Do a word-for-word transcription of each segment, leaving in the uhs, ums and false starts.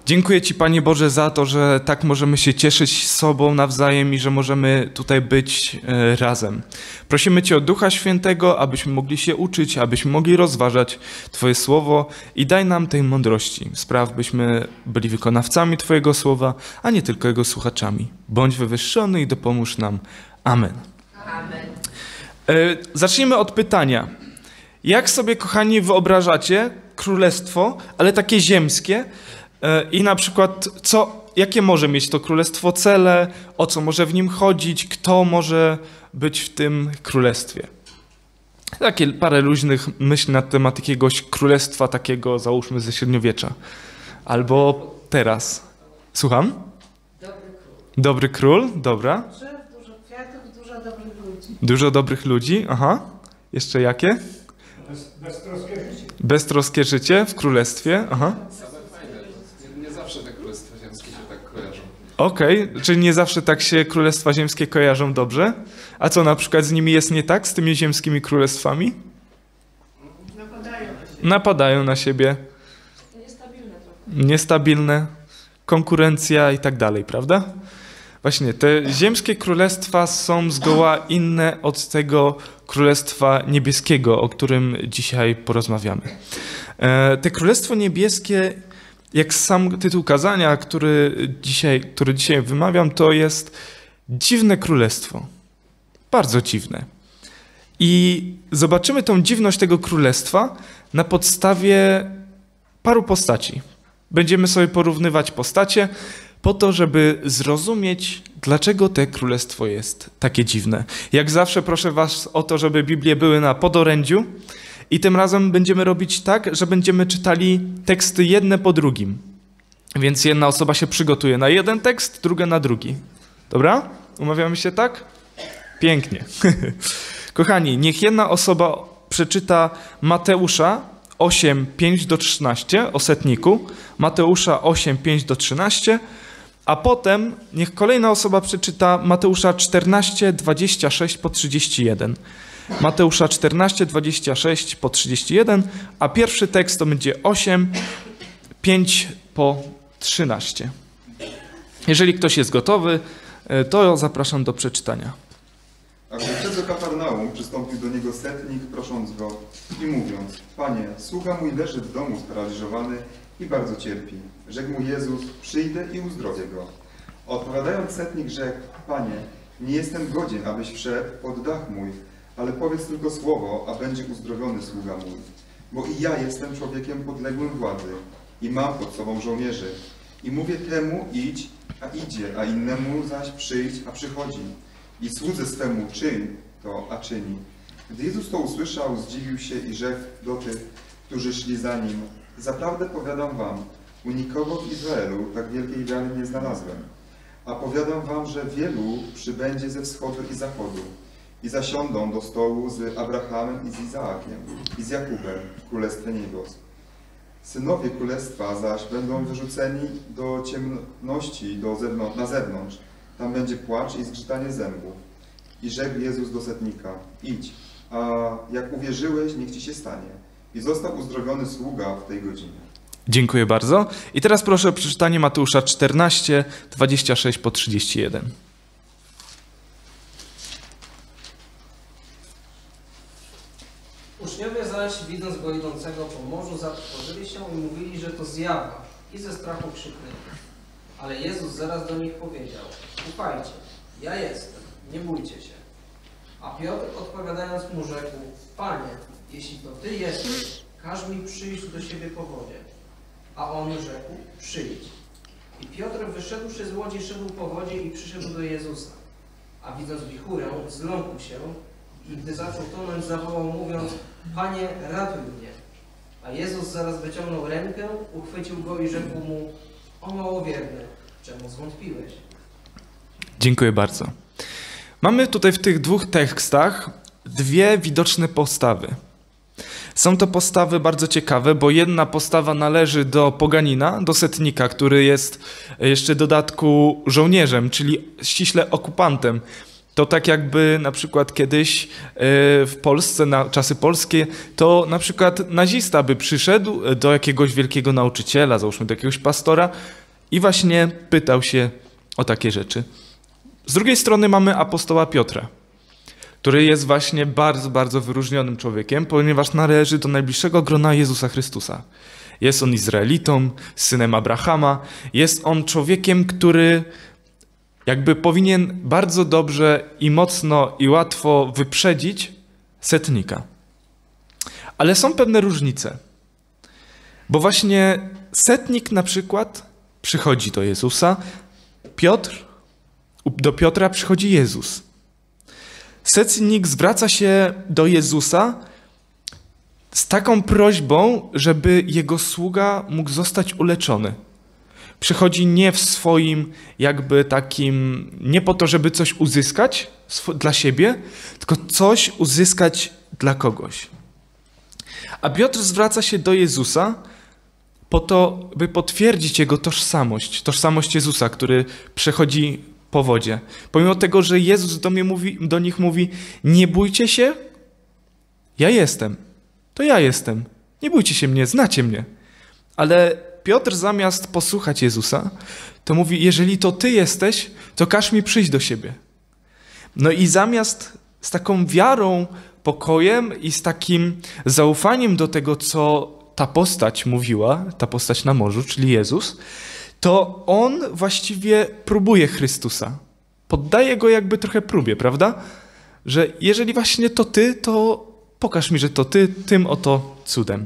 Dziękuję Ci, Panie Boże, za to, że tak możemy się cieszyć z sobą nawzajem i że możemy tutaj być e, razem. Prosimy Cię o Ducha Świętego, abyśmy mogli się uczyć, abyśmy mogli rozważać Twoje Słowo i daj nam tej mądrości. Spraw, byśmy byli wykonawcami Twojego Słowa, a nie tylko Jego słuchaczami. Bądź wywyższony i dopomóż nam. Amen. Amen. E, zacznijmy od pytania. Jak sobie, kochani, wyobrażacie królestwo, ale takie ziemskie, i na przykład, co, jakie może mieć to królestwo cele, o co może w nim chodzić, kto może być w tym królestwie. Takie parę luźnych myśli na temat jakiegoś królestwa takiego, załóżmy, ze średniowiecza. Albo teraz. Słucham? Dobry król. Dobry król, dobra. Drzew, dużo kwiatów, dużo dobrych ludzi. Dużo dobrych ludzi, aha. Jeszcze jakie? Bez, beztroskie życie. Beztroskie życie w królestwie, aha. Nie zawsze te królestwa ziemskie się tak kojarzą. Okej, okay. Czyli nie zawsze tak się królestwa ziemskie kojarzą dobrze? A co na przykład z nimi jest nie tak, z tymi ziemskimi królestwami? Napadają na siebie. Napadają na siebie. Niestabilne trochę. Niestabilne, konkurencja i tak dalej, prawda? Właśnie, te ziemskie królestwa są zgoła inne od tego królestwa niebieskiego, o którym dzisiaj porozmawiamy. E, te królestwo niebieskie, jak sam tytuł kazania, który dzisiaj, który dzisiaj wymawiam, to jest dziwne królestwo. Bardzo dziwne. I zobaczymy tą dziwność tego królestwa na podstawie paru postaci. Będziemy sobie porównywać postacie po to, żeby zrozumieć, dlaczego to królestwo jest takie dziwne. Jak zawsze proszę was o to, żeby Biblie były na podorędziu i tym razem będziemy robić tak, że będziemy czytali teksty jedne po drugim. Więc jedna osoba się przygotuje na jeden tekst, druga na drugi. Dobra? Umawiamy się tak? Pięknie. Kochani, niech jedna osoba przeczyta Mateusza osiem, pięć do trzynastu o setniku, Mateusza osiem, pięć do trzynastu, a potem niech kolejna osoba przeczyta Mateusza czternaście, dwadzieścia sześć po trzydzieści jeden. Mateusza czternaście, dwadzieścia sześć po trzydzieści jeden, a pierwszy tekst to będzie osiem, pięć po trzynaście. Jeżeli ktoś jest gotowy, to zapraszam do przeczytania. A gdy wszedł do Kafarnaum, przystąpił do niego setnik, prosząc go i mówiąc: Panie, sługa mój leży w domu sparaliżowany i bardzo cierpi. Rzekł mu Jezus: przyjdę i uzdrowię go. Odpowiadając setnik rzekł: Panie, nie jestem godzien, abyś wszedł pod dach mój, ale powiedz tylko słowo, a będzie uzdrowiony sługa mój. Bo i ja jestem człowiekiem podległym władzy i mam pod sobą żołnierzy. I mówię temu: idź, a idzie, a innemu zaś: przyjdź, a przychodzi. I słudze swemu: czyń to, a czyni. Gdy Jezus to usłyszał, zdziwił się i rzekł do tych, którzy szli za nim: zaprawdę powiadam wam, u nikogo w Izraelu tak wielkiej wiary nie znalazłem. A powiadam wam, że wielu przybędzie ze wschodu i zachodu i zasiądą do stołu z Abrahamem i z Izaakiem i z Jakubem w Królestwie Niebios. Synowie Królestwa zaś będą wyrzuceni do ciemności do zewnątrz, na zewnątrz. Tam będzie płacz i zgrzytanie zębów. I rzekł Jezus do setnika: idź, a jak uwierzyłeś, niech ci się stanie. I został uzdrowiony sługa w tej godzinie. Dziękuję bardzo. I teraz proszę o przeczytanie Mateusza czternaście, dwadzieścia sześć po trzydzieści jeden. Uczniowie zaś, widząc go idącego po morzu, zatrwożyli się i mówili, że to zjawa, i ze strachu krzyknęli. Ale Jezus zaraz do nich powiedział: ufajcie, ja jestem, nie bójcie się. A Piotr odpowiadając mu rzekł: Panie, jeśli to Ty jesteś, każ mi przyjść do siebie po wodzie. A on rzekł: przyjdź. I Piotr, wyszedłszy z łodzi, szedł po wodzie i przyszedł do Jezusa. A widząc wichurę, zląkł się i gdy zaczął tonąć, zawołał, mówiąc: Panie, ratuj mnie. A Jezus zaraz wyciągnął rękę, uchwycił go i rzekł mu: o małowierny, czemu zwątpiłeś? Dziękuję bardzo. Mamy tutaj w tych dwóch tekstach dwie widoczne postawy. Są to postawy bardzo ciekawe, bo jedna postawa należy do poganina, do setnika, który jest jeszcze w dodatku żołnierzem, czyli ściśle okupantem. To tak jakby na przykład kiedyś w Polsce, na czasy polskie, to na przykład nazista by przyszedł do jakiegoś wielkiego nauczyciela, załóżmy do jakiegoś pastora i właśnie pytał się o takie rzeczy. Z drugiej strony mamy apostoła Piotra, który jest właśnie bardzo, bardzo wyróżnionym człowiekiem, ponieważ należy do najbliższego grona Jezusa Chrystusa. Jest on Izraelitą, synem Abrahama, jest on człowiekiem, który jakby powinien bardzo dobrze i mocno i łatwo wyprzedzić setnika. Ale są pewne różnice, bo właśnie setnik na przykład przychodzi do Jezusa, Piotr, do Piotra przychodzi Jezus. Setnik zwraca się do Jezusa z taką prośbą, żeby jego sługa mógł zostać uleczony. Przychodzi nie w swoim jakby takim, nie po to, żeby coś uzyskać dla siebie, tylko coś uzyskać dla kogoś. A Piotr zwraca się do Jezusa po to, by potwierdzić jego tożsamość, tożsamość Jezusa, który przechodzi po wodzie. Pomimo tego, że Jezus do, mnie mówi, do nich mówi, nie bójcie się, ja jestem, to ja jestem, nie bójcie się mnie, znacie mnie. Ale Piotr zamiast posłuchać Jezusa, to mówi, jeżeli to Ty jesteś, to każ mi przyjść do siebie. No i zamiast z taką wiarą, pokojem i z takim zaufaniem do tego, co ta postać mówiła, ta postać na morzu, czyli Jezus, to on właściwie próbuje Chrystusa. Poddaje go jakby trochę próbie, prawda? Że jeżeli właśnie to Ty, to pokaż mi, że to Ty, tym oto cudem.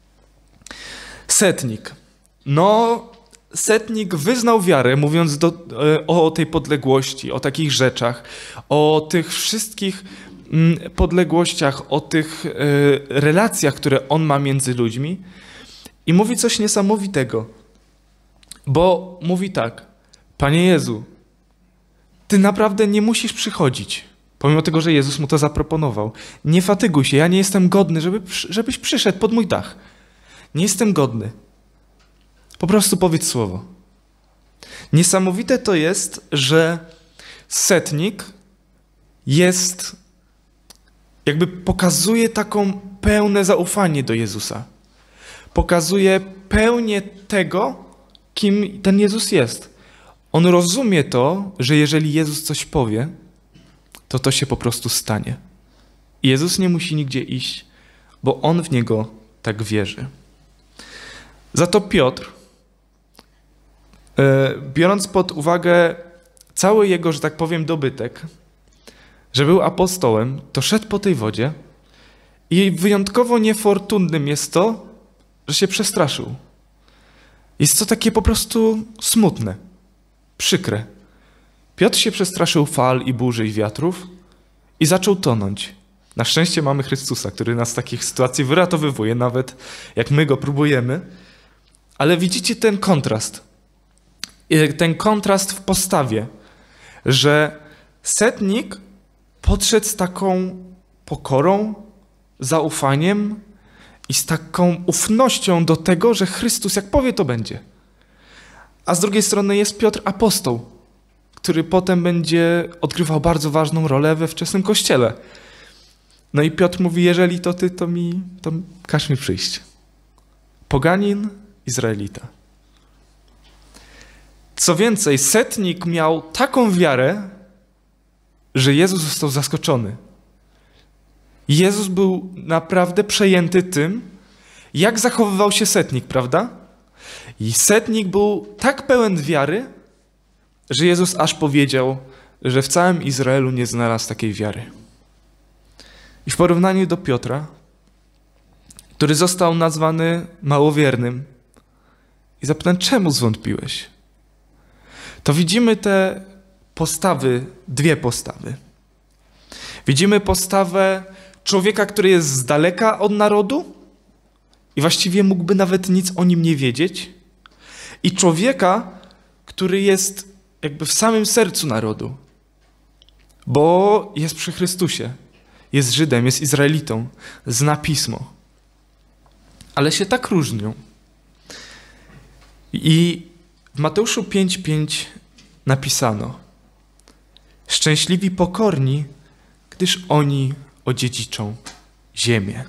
Setnik. No, setnik wyznał wiarę, mówiąc do, o tej podległości, o takich rzeczach, o tych wszystkich podległościach, o tych relacjach, które on ma między ludźmi i mówi coś niesamowitego, bo mówi tak, Panie Jezu, Ty naprawdę nie musisz przychodzić, pomimo tego, że Jezus mu to zaproponował. Nie fatyguj się, ja nie jestem godny, żeby, żebyś przyszedł pod mój dach. Nie jestem godny. Po prostu powiedz słowo. Niesamowite to jest, że setnik jest, jakby pokazuje taką pełne zaufanie do Jezusa. Pokazuje pełnię tego, kim ten Jezus jest. On rozumie to, że jeżeli Jezus coś powie, to to się po prostu stanie. Jezus nie musi nigdzie iść, bo On w Niego tak wierzy. Za to Piotr, biorąc pod uwagę cały jego, że tak powiem, dobytek, że był apostołem, to szedł po tej wodzie i wyjątkowo niefortunnym jest to, że się przestraszył. Jest to takie po prostu smutne, przykre. Piotr się przestraszył fal i burzy i wiatrów i zaczął tonąć. Na szczęście mamy Chrystusa, który nas z takich sytuacji wyratowywuje, nawet jak my Go próbujemy. Ale widzicie ten kontrast. Ten kontrast w postawie, że setnik podszedł z taką pokorą, zaufaniem i z taką ufnością do tego, że Chrystus jak powie, to będzie. A z drugiej strony jest Piotr apostoł, który potem będzie odgrywał bardzo ważną rolę we wczesnym Kościele. No i Piotr mówi, jeżeli to ty, to mi, to każ mi przyjść. Poganin, Izraelita. Co więcej, setnik miał taką wiarę, że Jezus został zaskoczony. Jezus był naprawdę przejęty tym, jak zachowywał się setnik, prawda? I setnik był tak pełen wiary, że Jezus aż powiedział, że w całym Izraelu nie znalazł takiej wiary. I w porównaniu do Piotra, który został nazwany małowiernym, i zapytałem, czemu zwątpiłeś? To widzimy te postawy, dwie postawy. Widzimy postawę człowieka, który jest z daleka od narodu i właściwie mógłby nawet nic o nim nie wiedzieć, i człowieka, który jest jakby w samym sercu narodu, bo jest przy Chrystusie, jest Żydem, jest Izraelitą, zna Pismo. Ale się tak różnią. I w Mateuszu pięć pięć napisano: Szczęśliwi pokorni, gdyż oni odziedziczą ziemię.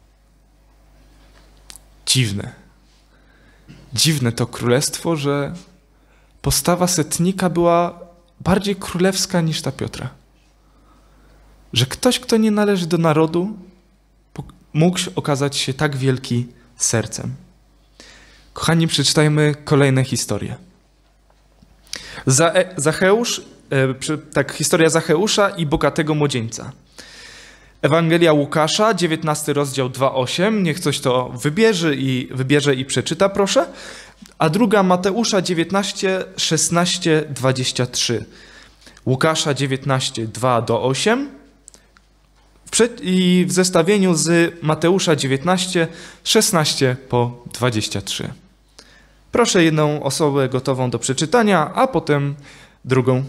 Dziwne. Dziwne to królestwo, że postawa setnika była bardziej królewska niż ta Piotra. Że ktoś, kto nie należy do narodu, mógł okazać się tak wielki sercem. Kochani, przeczytajmy kolejne historie. Zae- Zacheusz, e, tak, historia Zacheusza i bogatego młodzieńca. Ewangelia Łukasza, dziewiętnasty rozdział dwa osiem. Niech ktoś to wybierze i, wybierze i przeczyta, proszę. A druga Mateusza dziewiętnaście, szesnaście, dwadzieścia trzy. Łukasza dziewiętnaście, dwa do osiem. I w zestawieniu z Mateusza dziewiętnaście, szesnaście po dwadzieścia trzy. Proszę jedną osobę gotową do przeczytania, a potem drugą.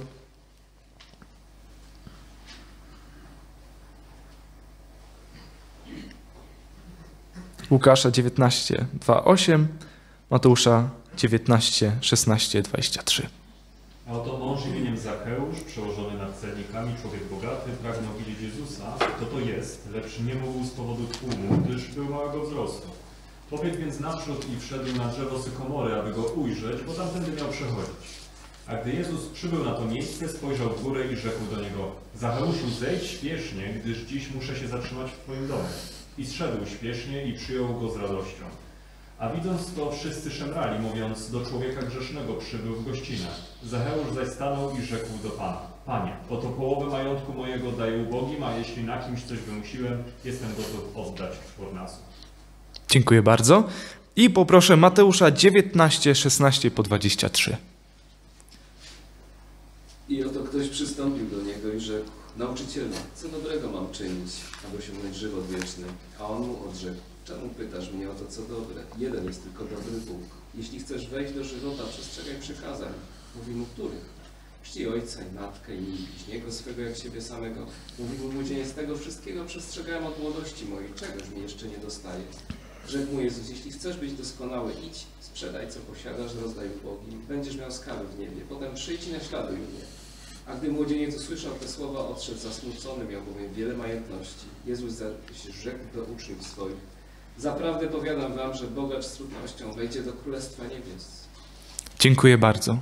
Łukasza dziewiętnaście, dwa osiem, Mateusza dziewiętnaście, szesnaście, dwadzieścia trzy. A oto mąż imieniem Zacheusz, przełożony nad celnikami, człowiek bogaty, pragnął widzieć Jezusa, kto to jest, lecz nie mógł z powodu tłumu, gdyż był małego wzrostu. Pobiegł więc naprzód i wszedł na drzewo sykomory, aby go ujrzeć, bo tamtędy miał przechodzić. A gdy Jezus przybył na to miejsce, spojrzał w górę i rzekł do niego: Zacheuszu, zejdź śpiesznie, gdyż dziś muszę się zatrzymać w twoim domu. I zszedł śpiesznie i przyjął go z radością. A widząc to, wszyscy szemrali, mówiąc: do człowieka grzesznego przybył w gościnę. Zacheusz zaś stanął i rzekł do Pana: Panie, oto połowę majątku mojego daję ubogim, a jeśli na kimś coś wymusiłem, jestem gotów oddać czwornastu. Dziękuję bardzo. I poproszę Mateusza dziewiętnaście, szesnaście po dwadzieścia trzy. I oto ktoś przystąpił do niego i rzekł: Nauczycielu, co dobrego mam czynić, aby osiągnąć żywot wieczny? A on mu odrzekł: Czemu pytasz mnie o to, co dobre? Jeden jest tylko dobry Bóg. Jeśli chcesz wejść do żywota, przestrzegaj przykazań. Mówi mu których? Czci ojca i matkę i bliźniego swego jak siebie samego. Mówi mu młodzieniec: tego wszystkiego przestrzegałem od młodości mojej. Czegoż mi jeszcze nie dostaje? Rzekł mu Jezus: jeśli chcesz być doskonały, idź, sprzedaj co posiadasz, rozdaj ubogim, będziesz miał skarby w niebie. Potem przyjdź i naśladuj mnie. A gdy młodzieniec usłyszał te słowa, odszedł zasmucony, miał bowiem wiele majątności. Jezus zaś rzekł do uczniów swoich: Zaprawdę powiadam wam, że bogacz z trudnością wejdzie do Królestwa Niebios. Dziękuję bardzo.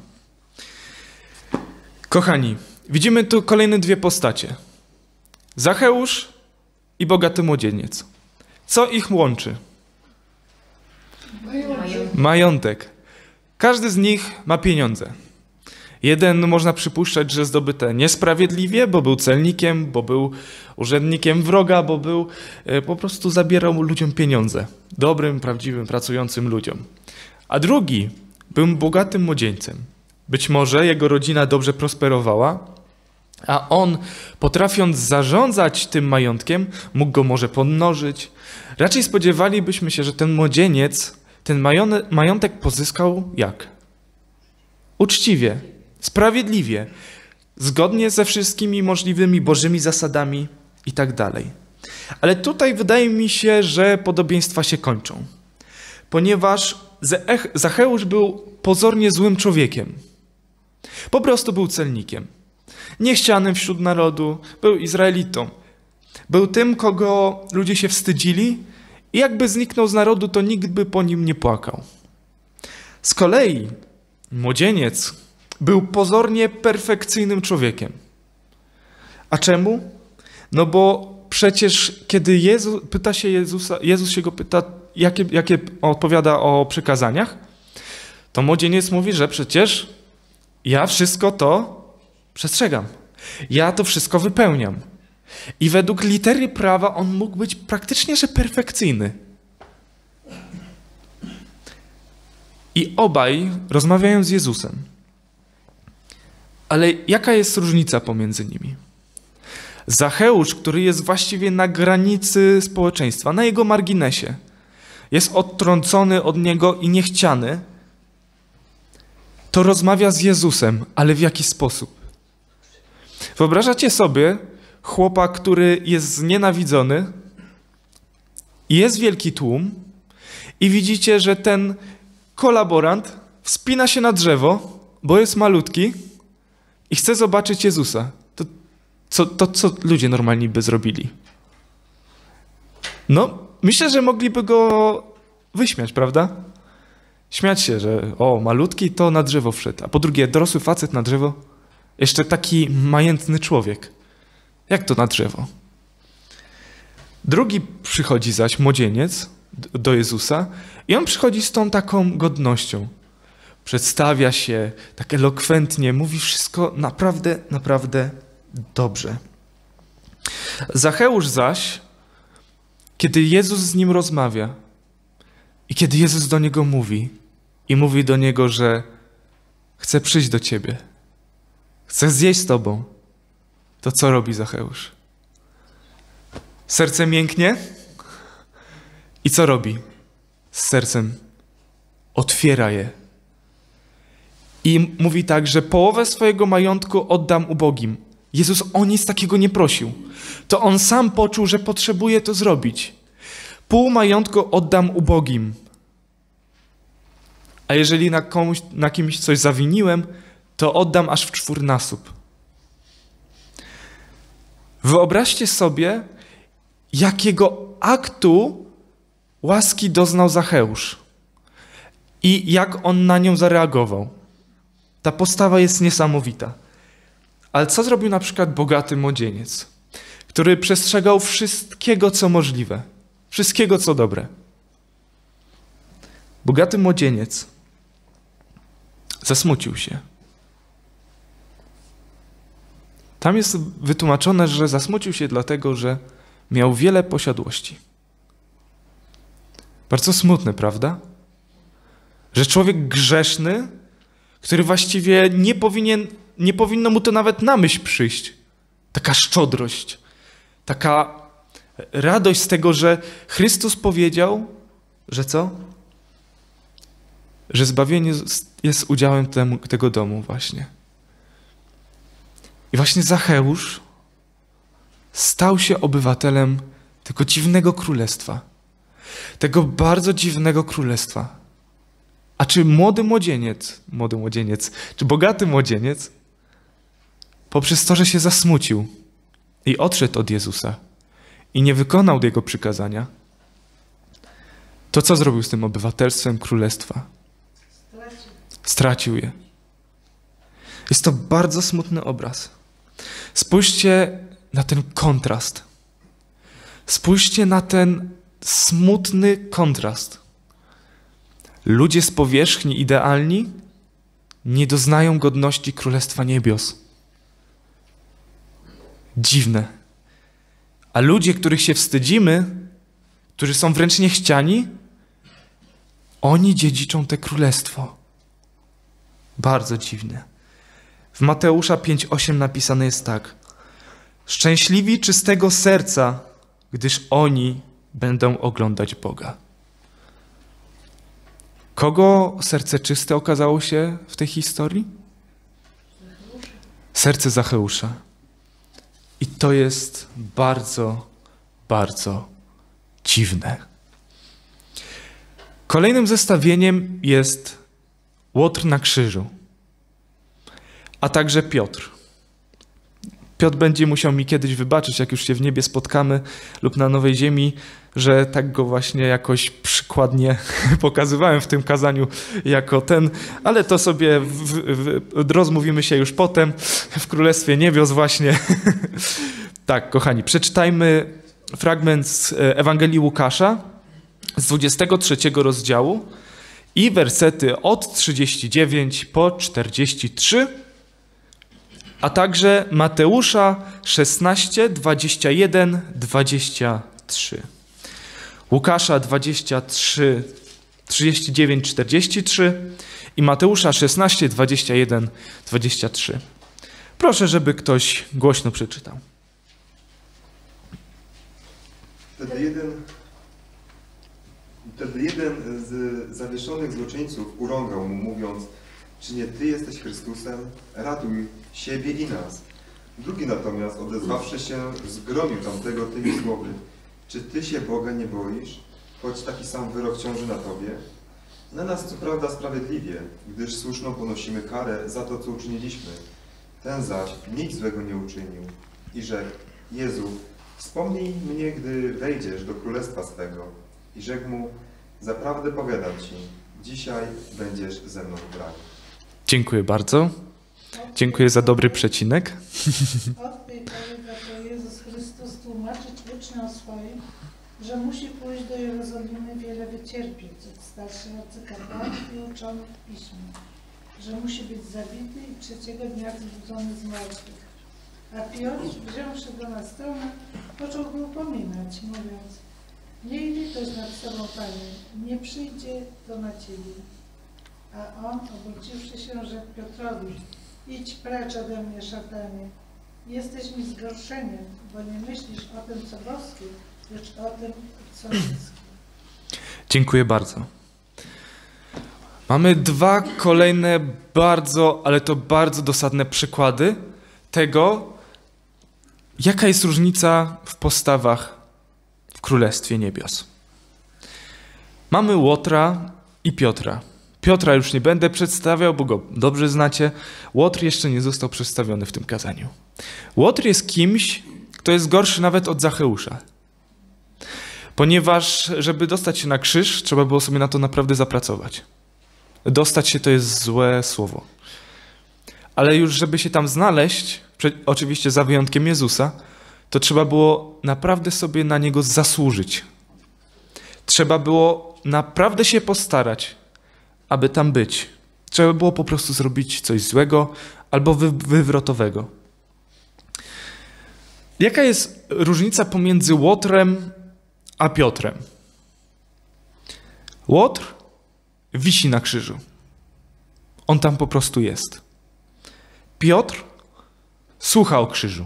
Kochani, widzimy tu kolejne dwie postacie. Zacheusz i bogaty młodzieniec. Co ich łączy? Majątek. Każdy z nich ma pieniądze. Jeden można przypuszczać, że zdobyte niesprawiedliwie, bo był celnikiem, bo był urzędnikiem wroga, bo był po prostu zabierał ludziom pieniądze. Dobrym, prawdziwym, pracującym ludziom. A drugi był bogatym młodzieńcem. Być może jego rodzina dobrze prosperowała, a on, potrafiąc zarządzać tym majątkiem, mógł go może pomnożyć. Raczej spodziewalibyśmy się, że ten młodzieniec ten majątek pozyskał jak? Uczciwie, sprawiedliwie, zgodnie ze wszystkimi możliwymi bożymi zasadami i tak dalej. Ale tutaj wydaje mi się, że podobieństwa się kończą, ponieważ Zacheusz był pozornie złym człowiekiem. Po prostu był celnikiem, niechcianym wśród narodu, był Izraelitą. Był tym, kogo ludzie się wstydzili i jakby zniknął z narodu, to nikt by po nim nie płakał. Z kolei młodzieniec był pozornie perfekcyjnym człowiekiem. A czemu? No bo przecież kiedy Jezus, pyta się Jezusa, Jezus się go pyta, jakie, jakie odpowiada o przykazaniach, to młodzieniec mówi, że przecież ja wszystko to przestrzegam. Ja to wszystko wypełniam. I według litery prawa on mógł być praktycznie że perfekcyjny. I obaj rozmawiają z Jezusem. Ale jaka jest różnica pomiędzy nimi? Zacheusz, który jest właściwie na granicy społeczeństwa, na jego marginesie, jest odtrącony od niego i niechciany, to rozmawia z Jezusem, ale w jaki sposób? Wyobrażacie sobie chłopa, który jest znienawidzony i jest wielki tłum i widzicie, że ten kolaborant wspina się na drzewo, bo jest malutki i chce zobaczyć Jezusa. To Co, to, co ludzie normalni by zrobili? No, myślę, że mogliby go wyśmiać, prawda? Śmiać się, że o, malutki to na drzewo wszedł, a po drugie, dorosły facet na drzewo, jeszcze taki majętny człowiek. Jak to na drzewo? Drugi przychodzi zaś, młodzieniec, do Jezusa i on przychodzi z tą taką godnością. Przedstawia się tak elokwentnie, mówi wszystko naprawdę, naprawdę dobrze. Zacheusz zaś, kiedy Jezus z nim rozmawia i kiedy Jezus do niego mówi i mówi do niego, że chce przyjść do ciebie, chce zjeść z tobą, to co robi Zacheusz? Serce mięknie i co robi z sercem? Otwiera je. I mówi tak, że połowę swojego majątku oddam ubogim. Jezus o nic takiego nie prosił. To on sam poczuł, że potrzebuje to zrobić. Pół majątku oddam ubogim. A jeżeli na, komuś, na kimś coś zawiniłem, to oddam aż w czwórnasób. Wyobraźcie sobie, jakiego aktu łaski doznał Zacheusz i jak on na nią zareagował. Ta postawa jest niesamowita. Ale co zrobił na przykład bogaty młodzieniec, który przestrzegał wszystkiego, co możliwe, wszystkiego, co dobre? Bogaty młodzieniec zasmucił się. Tam jest wytłumaczone, że zasmucił się dlatego, że miał wiele posiadłości. Bardzo smutne, prawda? Że człowiek grzeszny, który właściwie nie powinien, nie powinno mu to nawet na myśl przyjść. Taka szczodrość, taka radość z tego, że Chrystus powiedział, że co? Że zbawienie jest udziałem temu, tego domu właśnie. I właśnie Zacheusz stał się obywatelem tego dziwnego królestwa. Tego bardzo dziwnego królestwa. A czy młody młodzieniec, młody młodzieniec, czy bogaty młodzieniec poprzez to, że się zasmucił i odszedł od Jezusa i nie wykonał Jego przykazania, to co zrobił z tym obywatelstwem królestwa? Stracił. Stracił je. Jest to bardzo smutny obraz. Spójrzcie na ten kontrast. Spójrzcie na ten smutny kontrast. Ludzie z powierzchni idealni nie doznają godności Królestwa Niebios. Dziwne. A ludzie, których się wstydzimy, którzy są wręcz niechciani, oni dziedziczą te królestwo. Bardzo dziwne. W Mateusza pięć osiem napisane jest tak. Szczęśliwi czystego serca, gdyż oni będą oglądać Boga. Kogo serce czyste okazało się w tej historii? Serce Zacheusza. I to jest bardzo, bardzo dziwne. Kolejnym zestawieniem jest Łotr na krzyżu, a także Piotr. Piotr będzie musiał mi kiedyś wybaczyć, jak już się w niebie spotkamy lub na nowej ziemi, że tak go właśnie jakoś przykładnie pokazywałem w tym kazaniu jako ten, ale to sobie w, w, w, rozmówimy się już potem w Królestwie Niebios właśnie. Tak, kochani, przeczytajmy fragment z Ewangelii Łukasza z dwudziestego trzeciego rozdziału i wersety od trzydziestu dziewięciu po czterdzieści trzy, a także Mateusza szesnaście, dwadzieścia jeden, dwadzieścia trzy. Łukasza dwadzieścia trzy, trzydzieści dziewięć, czterdzieści trzy i Mateusza szesnaście, dwadzieścia jeden, dwadzieścia trzy. Proszę, żeby ktoś głośno przeczytał. Wtedy jeden, wtedy jeden z zawieszonych złoczyńców urągał mu, mówiąc: czy nie Ty jesteś Chrystusem? Ratuj siebie i nas. Drugi natomiast, odezwawszy się, zgromił tamtego tymi słowy: czy Ty się Boga nie boisz, choć taki sam wyrok ciąży na Tobie? Na nas co prawda sprawiedliwie, gdyż słuszną ponosimy karę za to, co uczyniliśmy. Ten zaś nic złego nie uczynił. i rzekł: Jezu, wspomnij mnie, gdy wejdziesz do królestwa swego. I rzekł mu: zaprawdę powiadam ci, dzisiaj będziesz ze mną w raju. Dziękuję bardzo. Dziękuję za dobry przecinek. Od tej pory zaczął Jezus Chrystus tłumaczyć uczniom swoim, że musi pójść do Jerozolimy, wiele wycierpieć od starszych arcykapłanów i uczonych w piśmie, że musi być zabity i trzeciego dnia zbudzony z martwych. A Piotr, wziąwszy go na stronę, począł go upominać, mówiąc: miej litość nad sobą, Panie, nie przyjdzie to na Ciebie. A on, obróciwszy się, rzekł Piotrowi: idź precz ode mnie, szatanie. Jesteś mi zgorszeniem, bo nie myślisz o tym, co boskie, lecz o tym, co ludzkie. Dziękuję bardzo. Mamy dwa kolejne bardzo, ale to bardzo dosadne przykłady tego, jaka jest różnica w postawach w Królestwie Niebios. Mamy Łotra i Piotra. Piotra już nie będę przedstawiał, bo go dobrze znacie. Łotr jeszcze nie został przedstawiony w tym kazaniu. Łotr jest kimś, kto jest gorszy nawet od Zacheusza. Ponieważ, żeby dostać się na krzyż, trzeba było sobie na to naprawdę zapracować. Dostać się to jest złe słowo. Ale już żeby się tam znaleźć, oczywiście za wyjątkiem Jezusa, to trzeba było naprawdę sobie na Niego zasłużyć. Trzeba było naprawdę się postarać, aby tam być. Trzeba było po prostu zrobić coś złego albo wy wywrotowego. Jaka jest różnica pomiędzy Łotrem a Piotrem? Łotr wisi na krzyżu. On tam po prostu jest. Piotr słucha o krzyżu.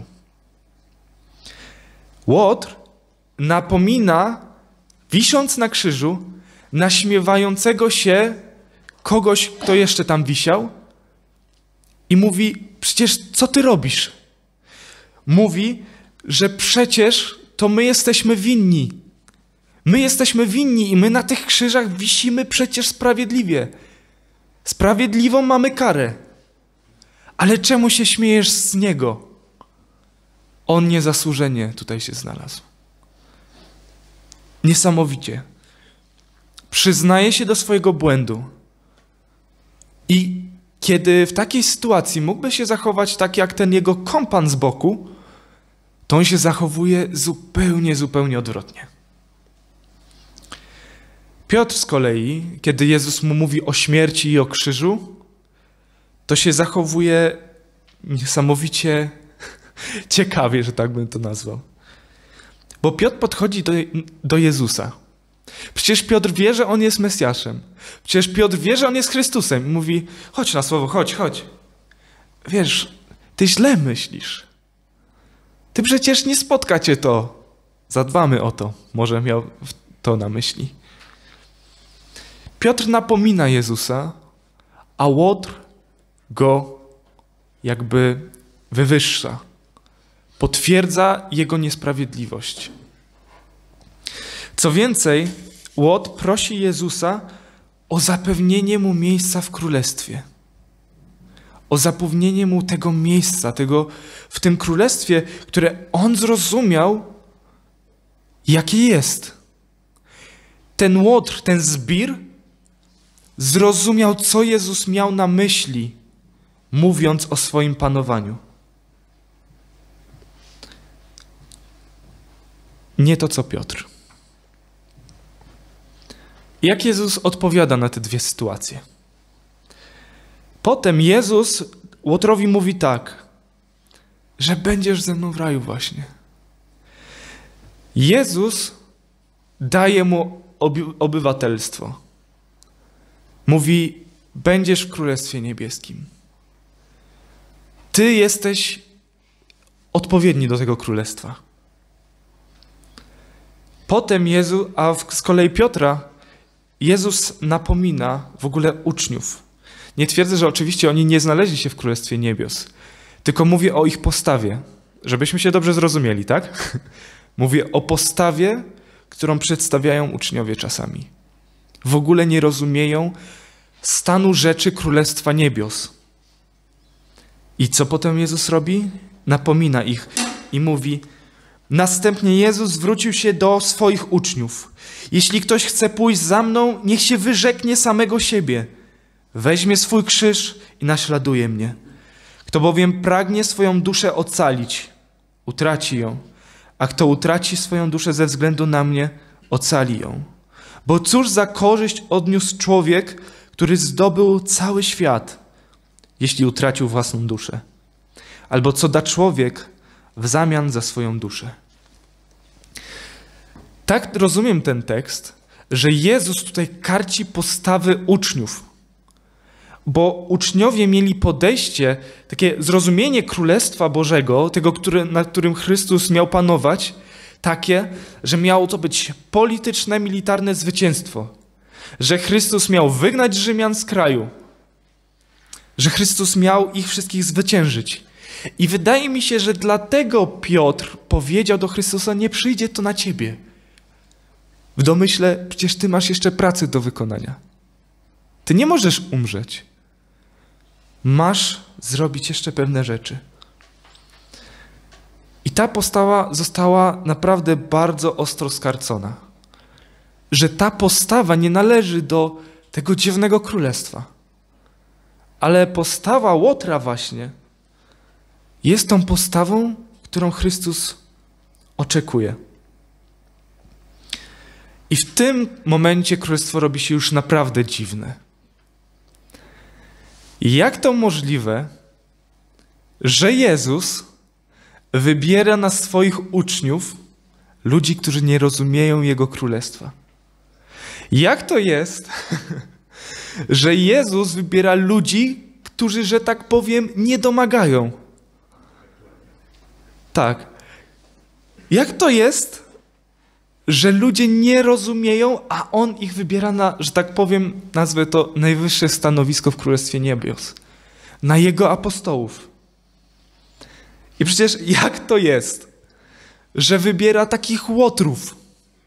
Łotr napomina, wisząc na krzyżu, naśmiewającego się kogoś, kto jeszcze tam wisiał i mówi: przecież co ty robisz? Mówi, że przecież to my jesteśmy winni. My jesteśmy winni i my na tych krzyżach wisimy przecież sprawiedliwie. Sprawiedliwą mamy karę. Ale czemu się śmiejesz z niego? On niezasłużenie tutaj się znalazł. Niesamowicie. Przyznaje się do swojego błędu. I kiedy w takiej sytuacji mógłby się zachować tak jak ten jego kompan z boku, to on się zachowuje zupełnie, zupełnie odwrotnie. Piotr z kolei, kiedy Jezus mu mówi o śmierci i o krzyżu, to się zachowuje niesamowicie ciekawie, że tak bym to nazwał. Bo Piotr podchodzi do, do Jezusa. Przecież Piotr wie, że On jest Mesjaszem. Przecież Piotr wie, że On jest Chrystusem. I mówi: chodź na słowo, chodź, chodź. Wiesz, ty źle myślisz. Ty przecież nie spotka cię to. Zadbamy o to. Może miał to na myśli. Piotr napomina Jezusa, a Łotr go jakby wywyższa. Potwierdza jego niesprawiedliwość. Co więcej, Łotr prosi Jezusa o zapewnienie mu miejsca w królestwie. O zapewnienie mu tego miejsca, tego w tym królestwie, które on zrozumiał, jakie jest. Ten Łotr, ten zbir zrozumiał, co Jezus miał na myśli, mówiąc o swoim panowaniu. Nie to, co Piotr. Jak Jezus odpowiada na te dwie sytuacje? Potem Jezus Łotrowi mówi tak, że będziesz ze mną w raju właśnie. Jezus daje mu oby- obywatelstwo. Mówi: będziesz w Królestwie Niebieskim. Ty jesteś odpowiedni do tego królestwa. Potem Jezus, a z kolei Piotra, Jezus napomina w ogóle uczniów. Nie twierdzę, że oczywiście oni nie znaleźli się w Królestwie Niebios, tylko mówię o ich postawie, żebyśmy się dobrze zrozumieli, tak? Mówię o postawie, którą przedstawiają uczniowie czasami. W ogóle nie rozumieją stanu rzeczy Królestwa Niebios. I co potem Jezus robi? Napomina ich: i mówi: następnie Jezus zwrócił się do swoich uczniów. Jeśli ktoś chce pójść za mną, niech się wyrzeknie samego siebie. Weźmie swój krzyż i naśladuje mnie. Kto bowiem pragnie swoją duszę ocalić, utraci ją. A kto utraci swoją duszę ze względu na mnie, ocali ją. Bo cóż za korzyść odniósł człowiek, który zdobył cały świat, jeśli utracił własną duszę? Albo co da człowiek w zamian za swoją duszę? Tak rozumiem ten tekst, że Jezus tutaj karci postawy uczniów. Bo uczniowie mieli podejście, takie zrozumienie Królestwa Bożego, tego, który, nad którym Chrystus miał panować, takie, że miało to być polityczne, militarne zwycięstwo. Że Chrystus miał wygnać Rzymian z kraju. Że Chrystus miał ich wszystkich zwyciężyć. I wydaje mi się, że dlatego Piotr powiedział do Chrystusa: nie przyjdzie to na ciebie. W domyśle, przecież ty masz jeszcze pracy do wykonania. Ty nie możesz umrzeć. Masz zrobić jeszcze pewne rzeczy. I ta postawa została naprawdę bardzo ostro skarcona. Że ta postawa nie należy do tego dziwnego królestwa. Ale postawa Łotra właśnie jest tą postawą, którą Chrystus oczekuje. I w tym momencie królestwo robi się już naprawdę dziwne. Jak to możliwe, że Jezus wybiera na swoich uczniów ludzi, którzy nie rozumieją Jego królestwa? Jak to jest, że Jezus wybiera ludzi, którzy, że tak powiem, nie domagają? Tak. Jak to jest, że ludzie nie rozumieją, a On ich wybiera na, że tak powiem, nazwę to najwyższe stanowisko w Królestwie Niebios, na Jego apostołów? I przecież jak to jest, że wybiera takich łotrów,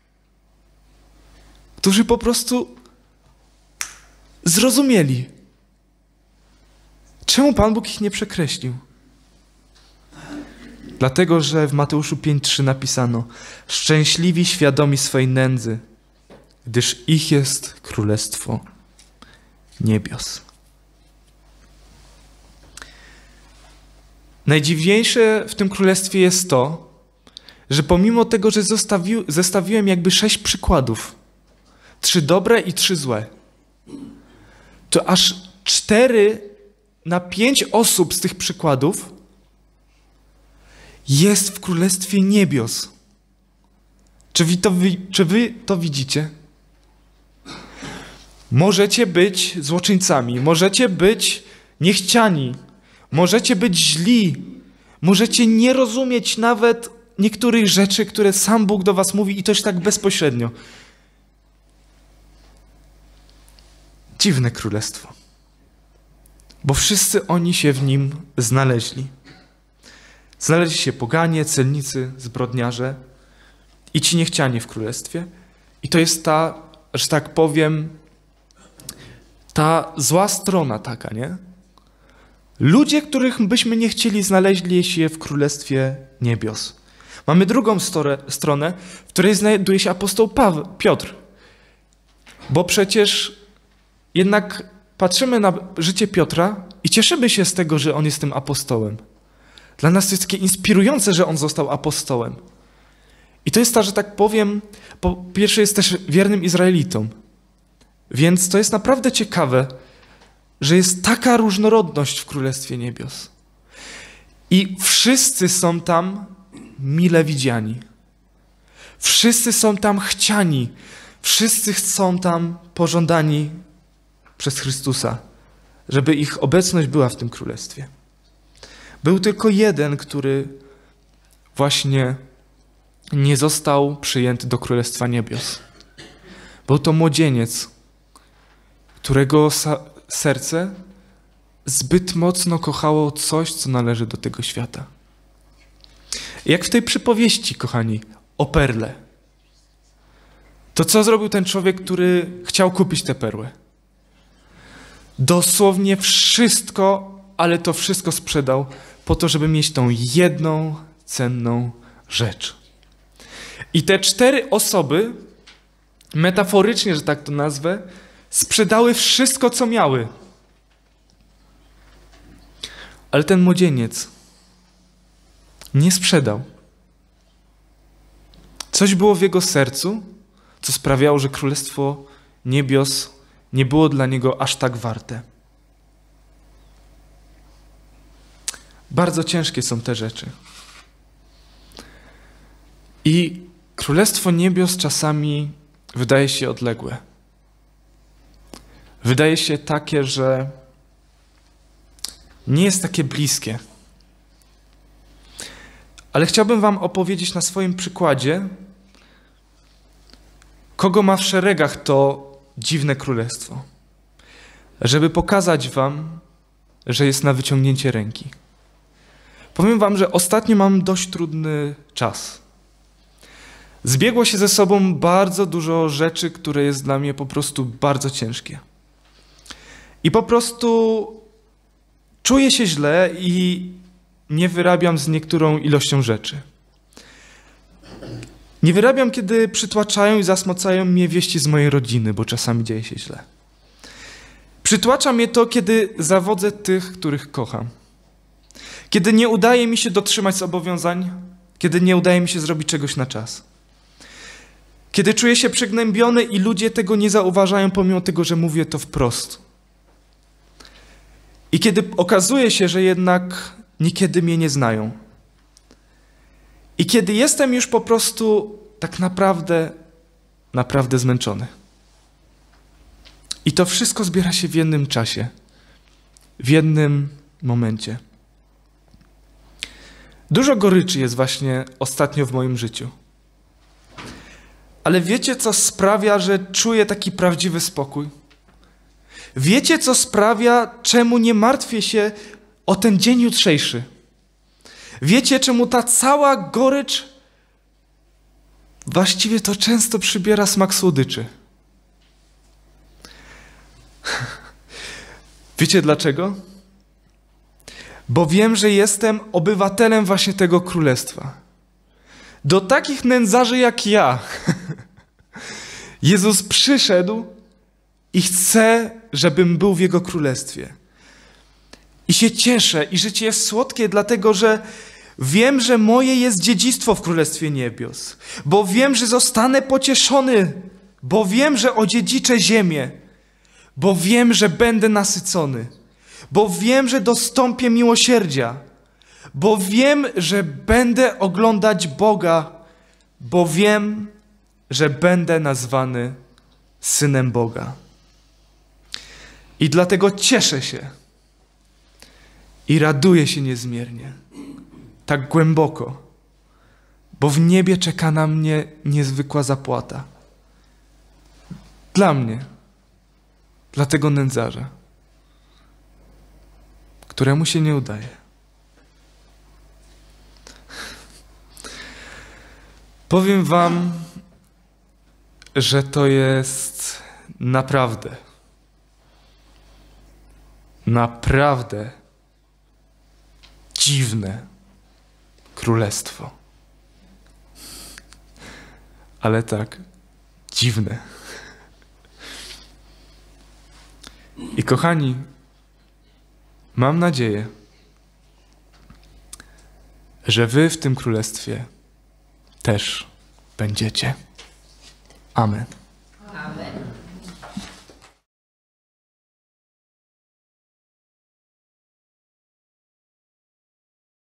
którzy po prostu zrozumieli? Czemu Pan Bóg ich nie przekreślił? Dlatego, że w Mateuszu pięć trzy napisano: szczęśliwi świadomi swej nędzy, gdyż ich jest Królestwo Niebios. Najdziwniejsze w tym królestwie jest to, że pomimo tego, że zostawił, zestawiłem jakby sześć przykładów, trzy dobre i trzy złe, to aż cztery na pięć osób z tych przykładów jest w Królestwie Niebios. Czy wy to, czy wy to widzicie? Możecie być złoczyńcami, możecie być niechciani, możecie być źli, możecie nie rozumieć nawet niektórych rzeczy, które sam Bóg do was mówi, i też tak bezpośrednio. Dziwne królestwo. Bo wszyscy oni się w nim znaleźli. Znaleźli się poganie, celnicy, zbrodniarze i ci niechciani w królestwie. I to jest ta, że tak powiem, ta zła strona taka, nie? Ludzie, których byśmy nie chcieli, znaleźli się w Królestwie Niebios. Mamy drugą storę, stronę, w której znajduje się apostoł Paweł, Piotr. Bo przecież jednak patrzymy na życie Piotra i cieszymy się z tego, że on jest tym apostołem. Dla nas to jest takie inspirujące, że on został apostołem. I to jest ta, że tak powiem, po pierwsze jest też wiernym Izraelitą. Więc to jest naprawdę ciekawe, że jest taka różnorodność w Królestwie Niebios. I wszyscy są tam mile widziani. Wszyscy są tam chciani. Wszyscy są tam pożądani przez Chrystusa, żeby ich obecność była w tym królestwie. Był tylko jeden, który właśnie nie został przyjęty do Królestwa Niebios. Był to młodzieniec, którego serce zbyt mocno kochało coś, co należy do tego świata. Jak w tej przypowieści, kochani, o perle. To co zrobił ten człowiek, który chciał kupić tę perłę? Dosłownie wszystko, ale to wszystko sprzedał po to, żeby mieć tą jedną, cenną rzecz. I te cztery osoby, metaforycznie, że tak to nazwę, sprzedały wszystko, co miały. Ale ten młodzieniec nie sprzedał. Coś było w jego sercu, co sprawiało, że Królestwo Niebios nie było dla niego aż tak warte. Bardzo ciężkie są te rzeczy. I Królestwo Niebios czasami wydaje się odległe. Wydaje się takie, że nie jest takie bliskie. Ale chciałbym wam opowiedzieć na swoim przykładzie, kogo ma w szeregach to dziwne królestwo. Żeby pokazać wam, że jest na wyciągnięcie ręki. Powiem wam, że ostatnio mam dość trudny czas. Zbiegło się ze sobą bardzo dużo rzeczy, które jest dla mnie po prostu bardzo ciężkie. I po prostu czuję się źle i nie wyrabiam z niektórą ilością rzeczy. Nie wyrabiam, kiedy przytłaczają i zasmucają mnie wieści z mojej rodziny, bo czasami dzieje się źle. Przytłacza mnie to, kiedy zawodzę tych, których kocham. Kiedy nie udaje mi się dotrzymać zobowiązań, kiedy nie udaje mi się zrobić czegoś na czas. Kiedy czuję się przygnębiony i ludzie tego nie zauważają, pomimo tego, że mówię to wprost. I kiedy okazuje się, że jednak niekiedy mnie nie znają. I kiedy jestem już po prostu tak naprawdę, naprawdę zmęczony. I to wszystko zbiera się w jednym czasie, w jednym momencie. Dużo goryczy jest właśnie ostatnio w moim życiu. Ale wiecie, co sprawia, że czuję taki prawdziwy spokój? Wiecie, co sprawia, czemu nie martwię się o ten dzień jutrzejszy? Wiecie, czemu ta cała gorycz właściwie to często przybiera smak słodyczy? Wiecie dlaczego? Bo wiem, że jestem obywatelem właśnie tego królestwa. Do takich nędzarzy jak ja Jezus przyszedł i chce, żebym był w Jego królestwie. I się cieszę i życie jest słodkie, dlatego że wiem, że moje jest dziedzictwo w Królestwie Niebios. Bo wiem, że zostanę pocieszony. Bo wiem, że odziedziczę ziemię. Bo wiem, że będę nasycony. Bo wiem, że dostąpię miłosierdzia. Bo wiem, że będę oglądać Boga. Bo wiem, że będę nazwany Synem Boga. I dlatego cieszę się. I raduję się niezmiernie. Tak głęboko. Bo w niebie czeka na mnie niezwykła zapłata. Dla mnie. Dla tego nędzarza. Któremu się nie udaje. Powiem wam, że to jest naprawdę, naprawdę dziwne królestwo. Ale tak, dziwne. I kochani, mam nadzieję, że wy w tym królestwie też będziecie. Amen.